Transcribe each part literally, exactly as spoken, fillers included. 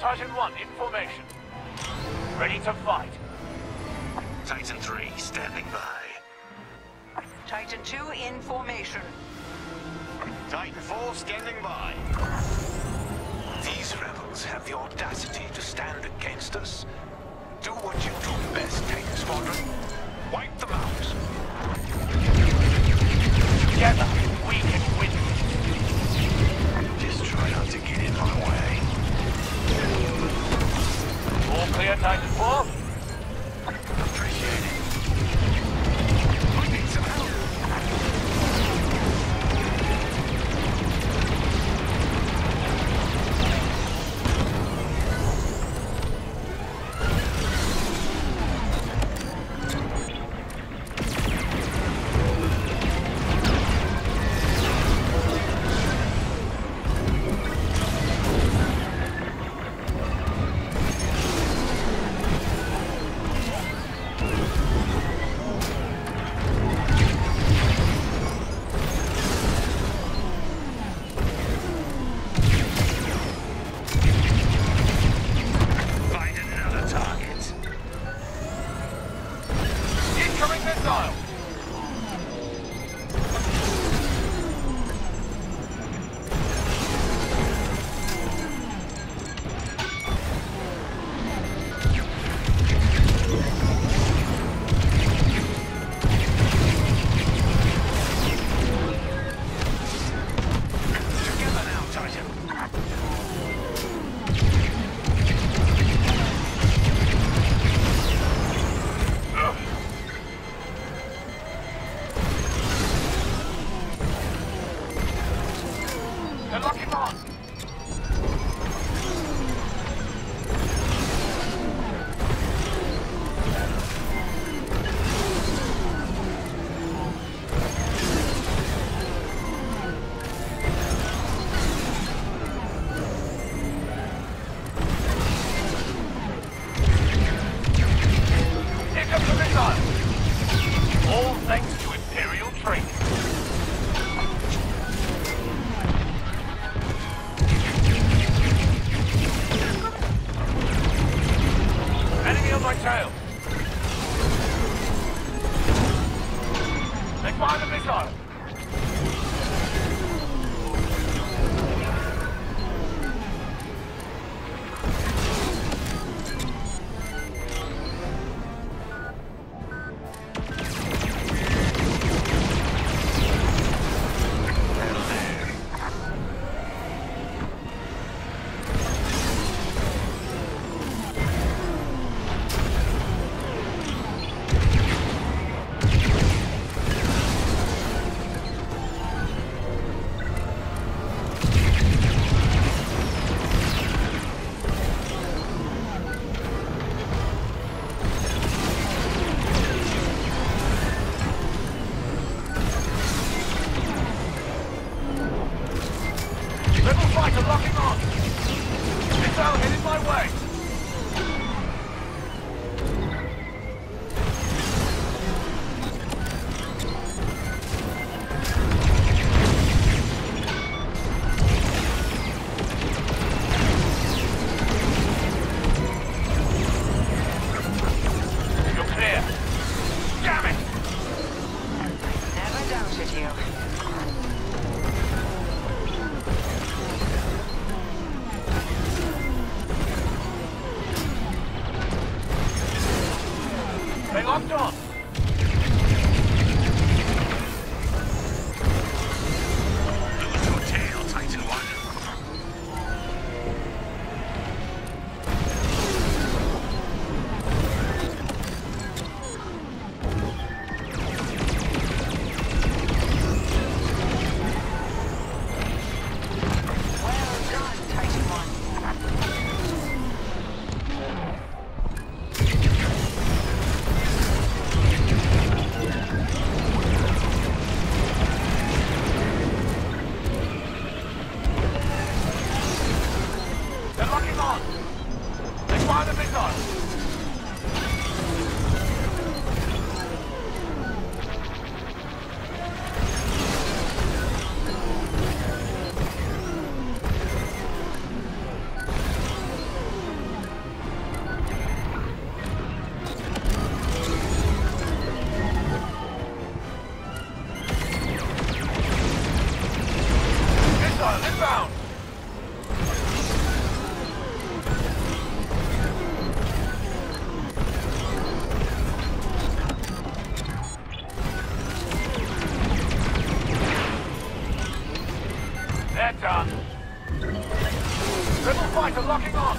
Titan one in formation. Ready to fight. Titan three standing by. Titan two in formation. Titan four standing by. These rebels have the audacity to stand against us. Do what you do best, Titan Squadron. Wipe them out. Together, we can win. Just try not to get in my way. All clear, Titan four? Appreciate it. I need some help. All thanks to Imperial training. Enemy on my tail. Take fire the missile. Fighter locking on! Missile headed my way! You're clear! Damn it! Never doubted you. They locked on! Lose your tail, Titan one. Well done, Titan one. done. Rebel fighter locking on.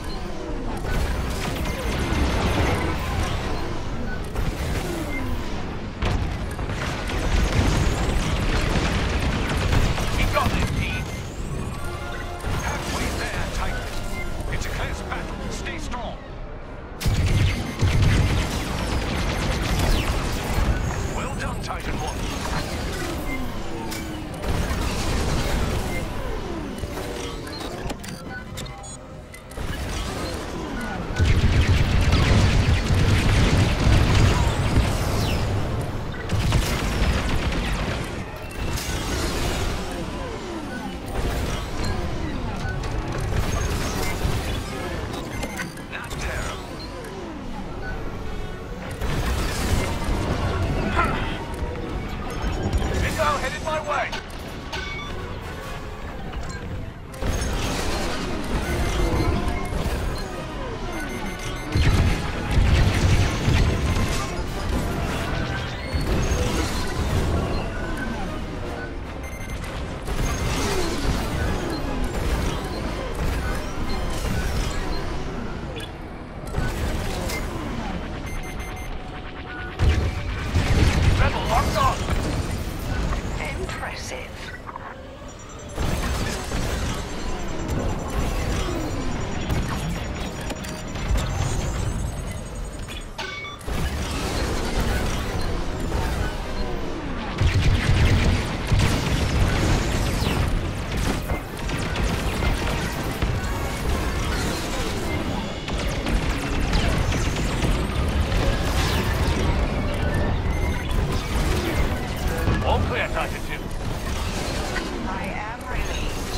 We got this, team. Halfway there, Titan. It's a close battle. Stay strong. Well done, Titan One. Not terrible. Missile headed my way. Rebel locked on. Impressive. All clear, Titan Two. I am relieved.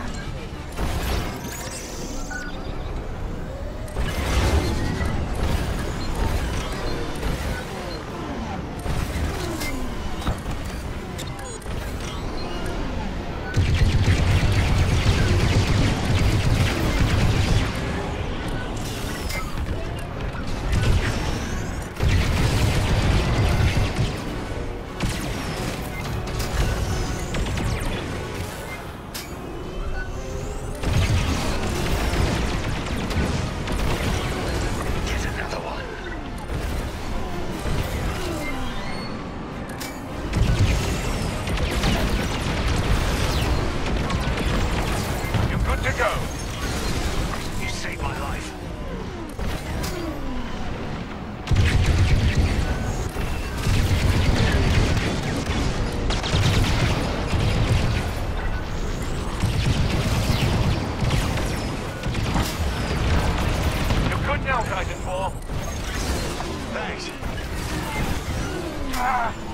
Get another one. You're good to go. You saved my life. You're good now, Titan Four. Thanks. Ah,